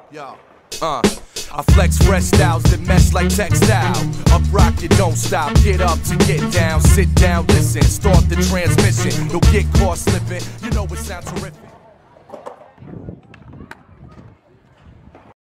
Yo. I flex fresh styles that mesh like textile. Up rock, you don't stop. Get up to get down. Sit down, listen. Start the transmission. You'll get caught slipping. You know it sounds terrific.